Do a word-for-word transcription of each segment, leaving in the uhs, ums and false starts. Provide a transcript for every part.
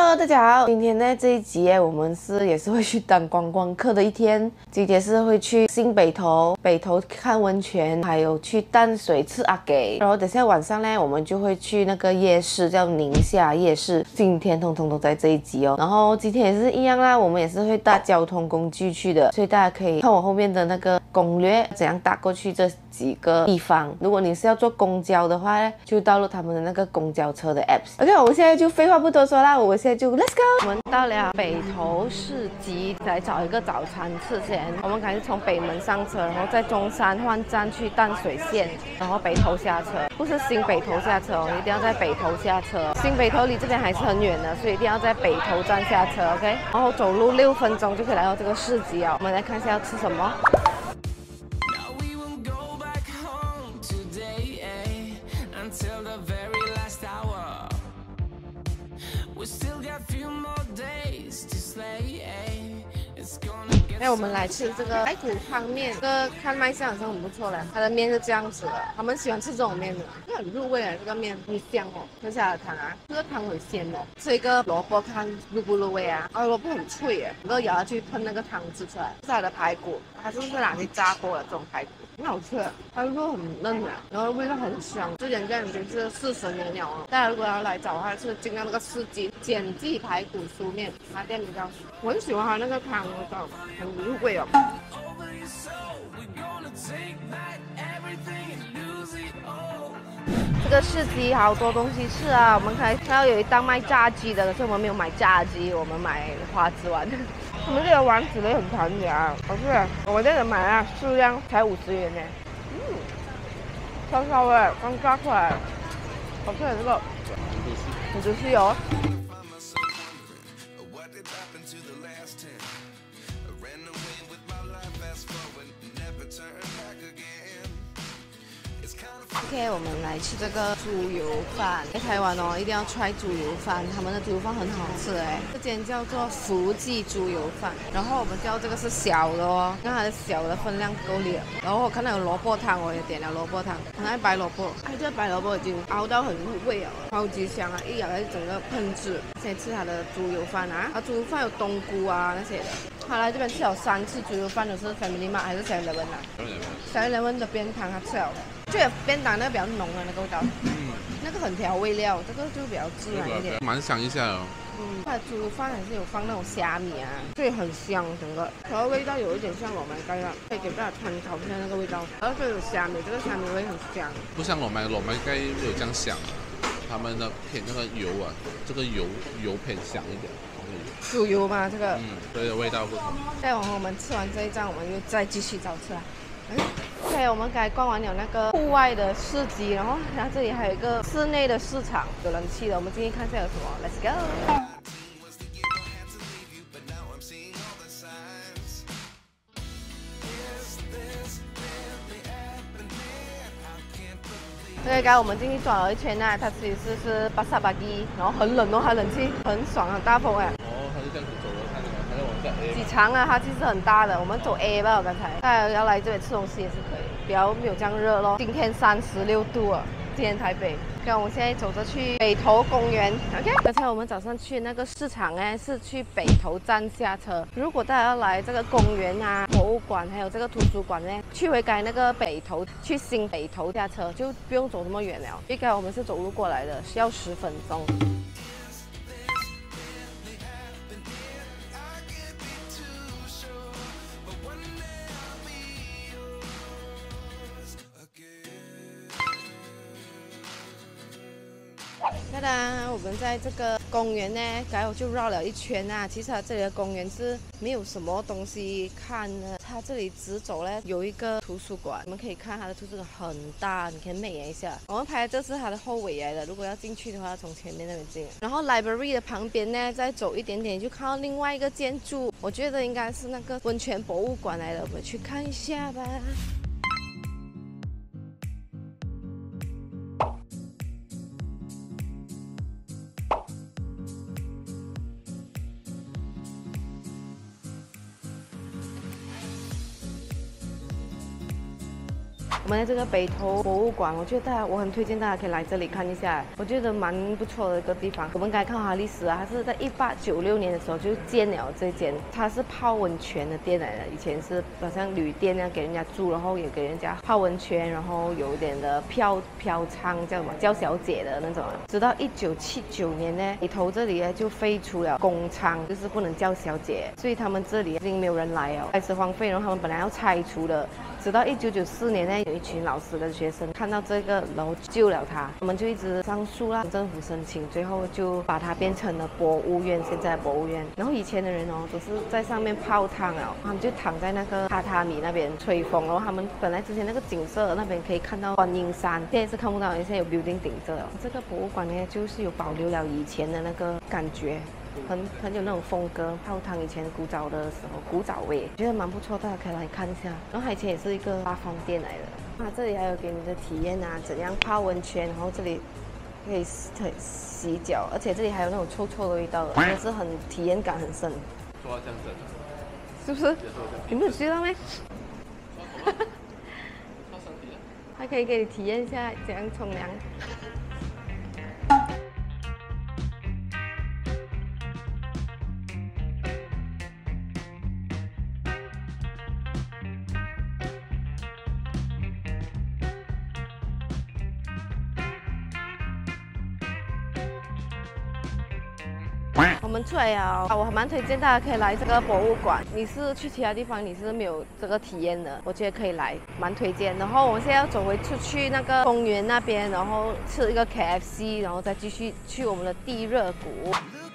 Hello， 大家好。今天呢这一集我们是也是会去当观光客的一天。今天是会去新北投，北投看温泉，还有去淡水吃阿给。然后等下晚上呢，我们就会去那个夜市，叫宁夏夜市。今天通通都在这一集哦。然后今天也是一样啦，我们也是会搭交通工具去的，所以大家可以看我后面的那个攻略，怎样搭过去这几个地方。如果你是要坐公交的话呢，就到了他们的那个公交车的 apps。OK， 我们现在就废话不多说啦，我们现在就 Let's go。我们到了北投市集，来找一个早餐吃先。我们赶紧从北门上车，然后在中山换站去淡水线，然后北投下车。不是新北投下车哦，一定要在北投下车。新北投离这边还是很远的，所以一定要在北投站下车 ，OK。然后走路六分钟就可以来到这个市集哦。我们来看一下要吃什么。哎，我们来吃这个排骨汤面，这个看卖相好像很不错嘞。它的面是这样子的，他们喜欢吃这种面的，就很入味啊。这个面很香哦，喝下的汤啊，这个汤很鲜哦。吃一个萝卜看入不入味啊？啊，萝卜很脆耶，能够咬下去喷那个汤汁出来。这是它的排骨，它是不是拿去炸过的这种排骨？很好吃，它的肉很嫩的，然后味道很香。之前在已经是四十年了哦，大家如果要来找的话，是进到那个四季简记排骨酥面，它店名叫，我很喜欢它那个汤味道，很入味哦。这个市集好多东西吃啊，我们可以看到有一档卖炸鸡的，可是我们没有买炸鸡，我们买花枝丸。他们这个丸子类很弹牙，好吃。我们这里买啊，数量才五十元呢。嗯，烧烧的，刚炸出来，好吃的这个，很juicy细哦。OK， 我们来吃这个猪油饭。在台湾哦，一定要 try 猪油饭，他们的猪油饭很好吃哎。这间叫做福记猪油饭，然后我们叫这个是小的哦，看它的小的分量够力了。然后我看到有萝卜汤，我也点了萝卜汤，很爱白萝卜。哎，这白萝卜已经熬到很入味了，超级香啊！一咬下去整个喷汁。先吃它的猪油饭啊，它猪油饭有冬菇啊那些的。他来这边吃了三次猪油饭，都是 Family Mart 还是 seven eleven 啊 ？seven eleven 的便当他吃了，就有便当那个比较浓的那个味道，嗯，那个很调味料，这个就比较自然一点， 蛮香一下哦。 嗯，它的猪油饭还是有放那种虾米啊，所以很香，整个调的味道有一点像我们刚刚，可以给大家参考一下那个味道，然后就有虾米，这个虾米味很香， 不像我们我们该没有这样香，他们的偏那个油啊，这个油油偏香一点。 猪油嘛，这个， 嗯，所以味道不同。 再往后我们吃完这一站，我们又再继续找吃啊。OK， 我们刚才逛完了那个户外的市集，然后它这里还有一个室内的市场，有冷气的，我们进去看一下有什么。Let's go。OK，刚才我们进去转了一圈啊，它其实是巴萨巴基，然后很冷哦，它冷气很爽，很大风哎。 哦，它是这样子走的，看到吗？它在往下 A。 几长啊，它其实很大的，我们走 A 吧，我刚才。大家要来这边吃东西也是可以，比较没有这样热咯。今天三十六度啊，今天台北。跟我们现在走着去北投公园 ，OK。刚才我们早上去那个市场呢，是去北投站下车。如果大家要来这个公园啊、博物馆还有这个图书馆呢，去回该那个北投，去新北投下车就不用走这么远了。因为刚才我们是走路过来的，需要十分钟。当然，我们在这个公园呢，刚才我就绕了一圈啊。其实它这里的公园是没有什么东西看的。它这里直走呢，有一个图书馆，我们可以看它的图书馆很大，你可以美颜一下。我们拍的这是它的后尾来的，如果要进去的话，从前面那边进。然后 library 的旁边呢，再走一点点就看到另外一个建筑，我觉得应该是那个温泉博物馆来的，我们去看一下吧。 我们的这个北投博物馆，我觉得大家我很推荐大家可以来这里看一下，我觉得蛮不错的一个地方。我们刚才看它历史啊，它是在一八九六年的时候就建了这间，它是泡温泉的店来的，以前是好像旅店那样给人家住，然后也给人家泡温泉，然后有一点的飘飘娼叫什么叫小姐的那种。直到一九七九年呢，北投这里呢就废除了公娼，就是不能叫小姐，所以他们这里已经没有人来了，开始荒废，然后他们本来要拆除的。直到一九九四年呢，有一群老师跟学生看到这个楼救了它，他们就一直上诉啦，政府申请，最后就把它变成了博物院，现在的博物院。然后以前的人哦，都是在上面泡汤啊，他们就躺在那个榻榻米那边吹风，然后他们本来之前那个景色那边可以看到观音山，现在是看不到，现在有 building 顶着了。这个博物馆呢，就是有保留了以前的那个感觉。很很有那种风格，泡汤以前古早的时候，古早味，觉得蛮不错，大家可以来看一下。然后它以前也是一个八方店来的，啊，这里还有给你的体验啊，怎样泡温泉，然后这里可以洗洗脚，而且这里还有那种臭臭的味道，真的是很体验感很深。 说到这样子， 是不是？你没有知道吗？还可以给你体验一下怎样冲凉。我们出来啊！我还蛮推荐大家可以来这个博物馆。你是去其他地方你是没有这个体验的，我觉得可以来，蛮推荐。然后我们现在要走回出去那个公园那边，然后吃一个 K F C， 然后再继续去我们的地热谷。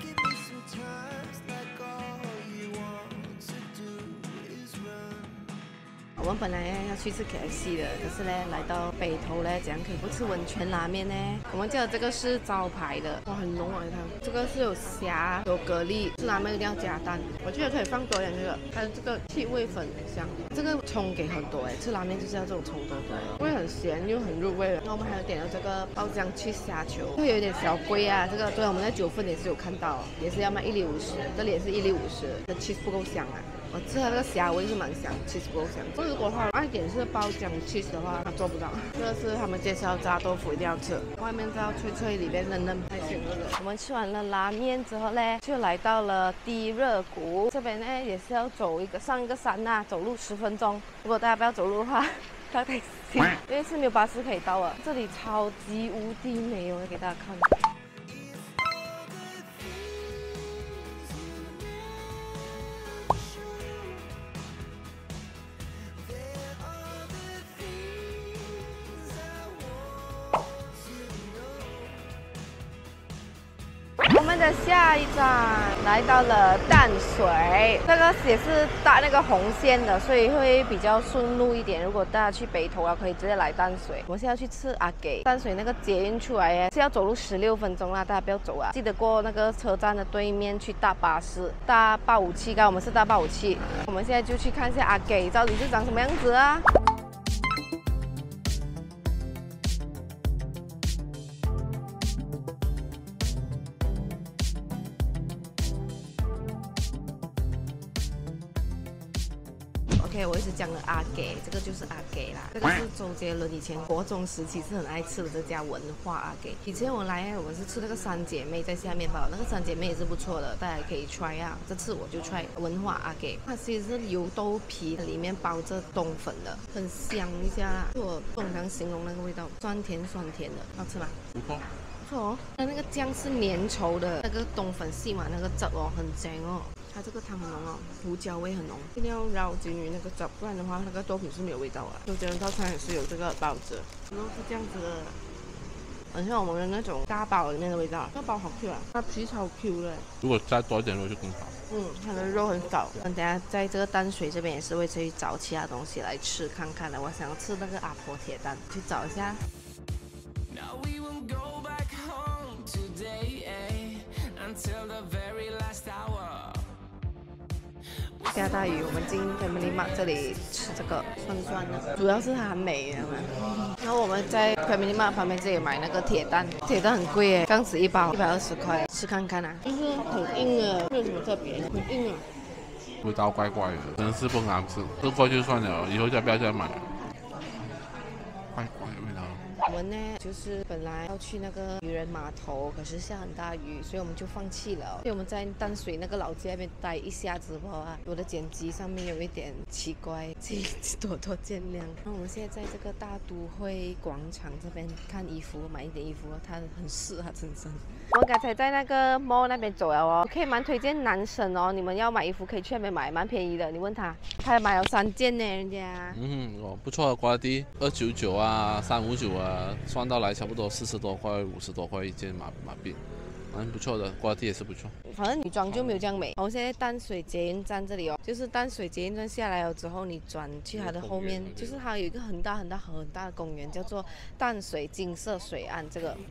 我们本来要去吃 K F C 的，可是呢，来到北投呢，怎样可以不吃温泉拉面呢？我们叫的这个是招牌的，哇，很浓啊！你看，这个是有虾，有蛤蜊，吃拉面一定要加蛋。我觉得可以放多一点这个，还有这个气味粉香，这个葱给很多哎，吃拉面就是要这种葱多多，味很咸又很入味。然后我们还有点了这个爆浆去虾球，会有一点小贵啊。这个对，我们在九份也是有看到，也是要卖一粒五十，这里也是一粒五十，这 cheese 不够香啊。我吃它这个虾味是蛮香 ，cheese 不够香。如果它爱点是爆浆 cheese 的话，它做不到。这个是他们介绍炸豆腐一定要吃，外面是要脆脆，里面嫩嫩，太香了。我们吃完了拉面之后呢，就来到了地热谷这边呢，也是要走一个上一个山呐、啊，走路十分钟。如果大家不要走路的话，搭taxi，因为是没有巴士可以到啊。这里超级无敌美，我给大家看。我们的下一站来到了淡水，这个也是搭那个红线的，所以会比较顺路一点。如果大家去北投啊，可以直接来淡水。我们现在要去吃阿给，淡水那个捷运出来耶，是要走路十六分钟啦，大家不要走啊，记得过那个车站的对面去搭巴士，搭八五七，刚我们是搭八五七。我们现在就去看一下阿给到底是长什么样子啊。OK， 我一直讲的阿给，这个就是阿给啦。这个是周杰伦以前国中时期是很爱吃的这家文化阿给。以前我来，我是吃那个三姐妹在下面包，那个三姐妹也是不错的，大家可以 try 啊。这次我就 try 文化阿给，它其实是油豆皮，里面包着冬粉的，很香一下啦。我不懂怎样形容那个味道，酸甜酸甜的，好吃吗？ 不错。 不错哦，它那个酱是粘稠的，那个冬粉吸满那个汁哦，很香哦。它这个汤很浓哦，胡椒味很浓，一定要绕进去那个汁，不然的话那个豆皮是没有味道啊。周杰伦套餐也是有这个包子，然后是这样子的，很像我们的那种大包里面的味道。这包好 Q 啊，它皮超 Q 的。 如果再多一点肉就更好。 嗯，它的肉很少。等下在这个淡水这边也是会去找其他东西来吃看看的。我想要吃那个阿婆铁蛋，去找一下。下大雨，我们进 Family Mart 这里吃这个酸酸的，主要是它很美，知道吗？然后我们在 Family Mart 旁边这里买那个铁蛋，铁蛋很贵耶，这样子一包一百二十块，吃看看啊，就是很硬的，没有什么特别，很硬啊。 味道怪怪的，真的是不好吃，吃过就算了，以后就不要再买了。 怪怪的味道。 我们呢，就是本来要去那个渔人码头，可是下很大雨，所以我们就放弃了。所以我们在淡水那个老街那边待一下子吧。我的剪辑上面有一点奇怪，请多多见谅。那我们现在在这个大都会广场这边看衣服，买一点衣服，它很适合身上。我刚才在那个 mall 那边走了哦，可以蛮推荐男生哦，你们要买衣服可以去那边买，蛮便宜的。你问他，他买了三件呢，人家。 嗯，哦，不错的瓜地，二九九啊，三五九啊，算到来差不多四十多块、五十多块一件马马币，蛮不错的，瓜地也是不错。 反正女装就没有这样美。我现在淡水捷运站这里哦，就是淡水捷运站下来了之后，你转去它的后面，就是它有一个很大很大很大的公园，叫做淡水金色水岸，这个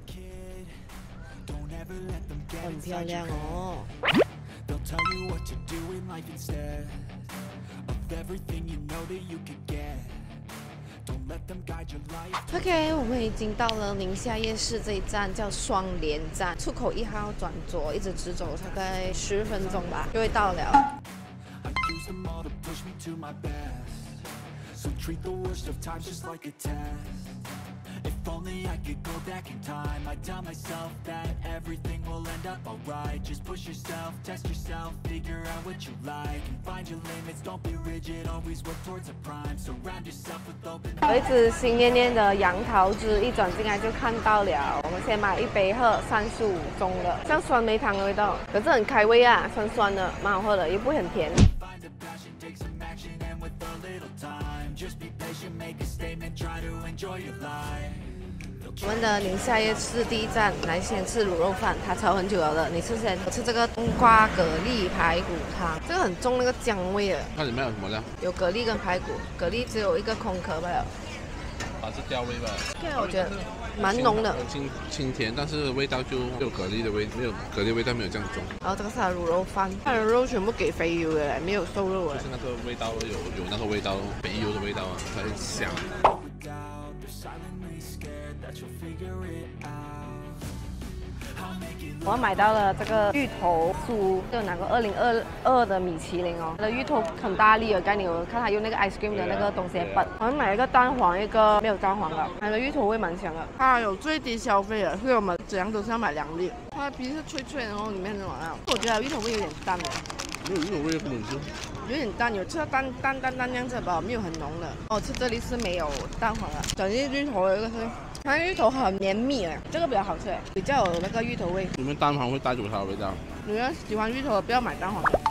很漂亮哦。OK， 我们已经到了宁夏夜市这一站，叫双连站，出口一号转左，一直直走大概十分钟吧，就会到了。If only I could go back in time, I'd tell myself that everything will end up alright. Just push yourself, test yourself, figure out what you like, and find your limits, don't be rigid, always work towards a prime. Surround yourself with open... 有一只新鲜鲜的杨桃汁，一转进来就看到了。我们先买一杯喝，三十五中的，像酸梅汤的味道，可是很开胃啊，酸酸的，蛮好喝的，也不会很甜。我们的宁夏夜市第一站，来先吃卤肉饭，它炒很久了的。你吃先，我吃这个冬瓜蛤蜊排骨汤，这个很重那个姜味的。 那里面有什么料？有蛤蜊跟排骨，蛤蜊只有一个空壳罢了。 它是调味吧？ 对啊，我觉得蛮浓的， 清清甜，但是味道就有蛤蜊的味，没有蛤蜊味道没有这样重。 然后这个是它的卤肉饭，它的肉全部给肥油的，没有瘦肉的。 就是那个味道有有那个味道，肥油的味道啊，才香。 我买到了这个芋头酥，就拿个二零二二的米其林哦，它的芋头很大粒的概念，我看它用那个 ice cream 的那个东西拌。我们买一个蛋黄，一个没有蛋黄的，它的芋头味蛮香的。它有最低消费的，所以我们怎样都是要买两粒。它的皮是脆脆的，然后里面是软的。我觉得芋头味有点淡的。 没有芋头味根本就有点淡，有吃到淡淡淡淡这样子吧，没有很浓的。哦，吃这里是没有蛋黄的，整粒芋头有一个是。它芋头很绵密哎，这个比较好吃哎，比较有那个芋头味。 里面蛋黄会带走它的味道。 你要喜欢芋头的，不要买蛋黄的。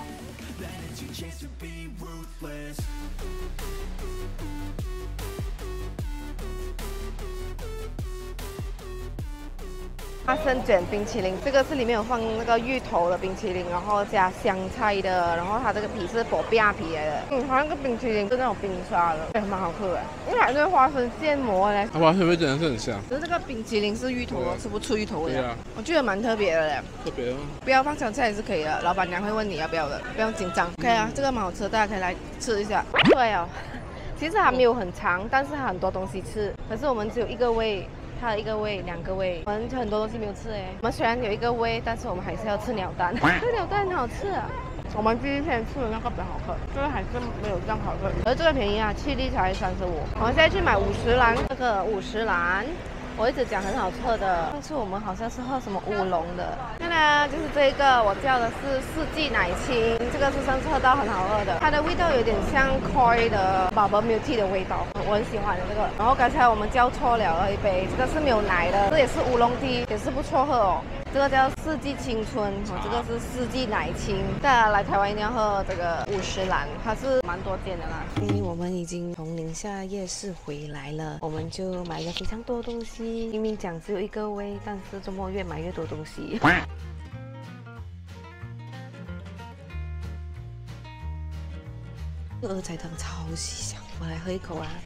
花生卷冰淇淋，这个是里面有放那个芋头的冰淇淋，然后加香菜的，然后它这个皮是薄皮皮来的。嗯，它那个冰淇淋是那种冰沙的，也蛮好吃的。因为还是花生馅膜嘞， 它花生味真的是很香。 可是这个冰淇淋是芋头，吃不出芋头味的。 对啊， 我觉得蛮特别的嘞。 特别哦。 不要放香菜也是可以的，老板娘会问你要不要的，不用紧张。可以啊，这个蛮好吃的，大家可以来吃一下。对哦，其实它没有很长，但是它很多东西吃。可是我们只有一个胃。它的一个胃，两个胃，我们很多东西没有吃哎。我们虽然有一个胃，但是我们还是要吃鸟蛋。这鸟蛋很好吃啊。我们第一天吃的那个比较好喝，这个还是没有这样好喝。而这个便宜啊，七粒才三十五。我们现在去买五十兰，这个五十兰。我一直讲很好喝的，上次我们好像是喝什么乌龙的。现在呢，就是这个，我叫的是四季奶青，这个是上次喝到很好喝的，它的味道有点像 Koi 的 Bubble Milk Tea 的味道，我很喜欢的这个。然后刚才我们叫错了一杯，这个是没有奶的，这也是乌龙滴，也是不错喝哦。这个叫四季青春，哦，这个是四季奶青。大家来台湾一定要喝这个五十兰，它是蛮多间的啦。因为我们已经从宁夏夜市回来了，我们就买了非常多东西。明明讲只有一个胃，但是周末越买越多东西。这个鹅仔汤超级香，我来喝一口啊！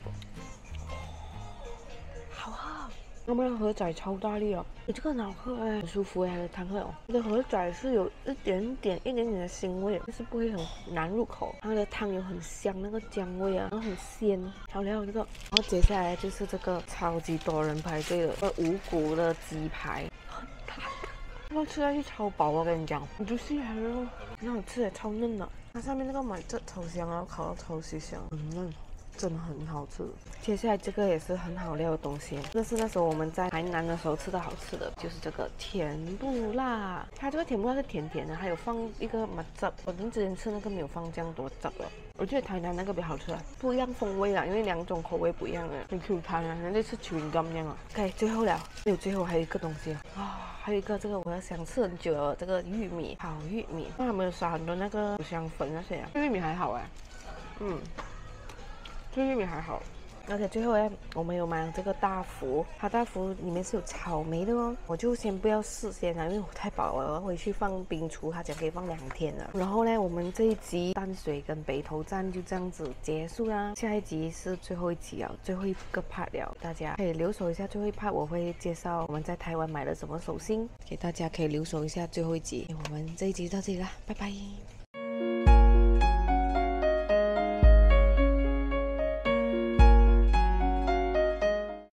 好喝。我们的河仔超大力哦，你这个很好喝哎，很舒服哎，它的汤喝哦。这个河仔是有一点点、一点点的腥味，但是不会很难入口。它的汤有很香那个姜味啊，然后很鲜。好了，这个，然后接下来就是这个超级多人排队的五谷的鸡排，很大的，这个吃下去超饱，我跟你讲，你就细还是肉，很好吃哎，超嫩的。它上面那个买这超香啊，烤到超级香，很嫩。 真的很好吃。接下来这个也是很好料的东西，这是那时候我们在台南的时候吃的好吃的，就是这个甜不辣。它这个甜不辣是甜甜的，还有放一个麻汁。我们之前吃那个没有放这样多汁了。我觉得台南那个比较好吃啊，不一样风味啦，因为两种口味不一样的，很 Q 弹啊，那就是chewing gum 这样啊。OK， 最后了，没有最后还有一个东西啊，啊还有一个这个我要想吃很久了，这个玉米好玉米，那他们有撒很多那个五香粉那些啊，这玉米还好哎，嗯，这玉米还好。而且最后呢，我们有买这个大福，它大福里面是有草莓的哦，我就先不要试先了，因为我太饱了，我要回去放冰橱，它讲可以放两天了。然后呢，我们这一集淡水跟北投站就这样子结束啦，下一集是最后一集了，最后一个 part 了，大家可以留守一下最后一 part，我会介绍我们在台湾买了什么手信，给大家可以留守一下最后一集。我们这一集就到这里啦，拜拜。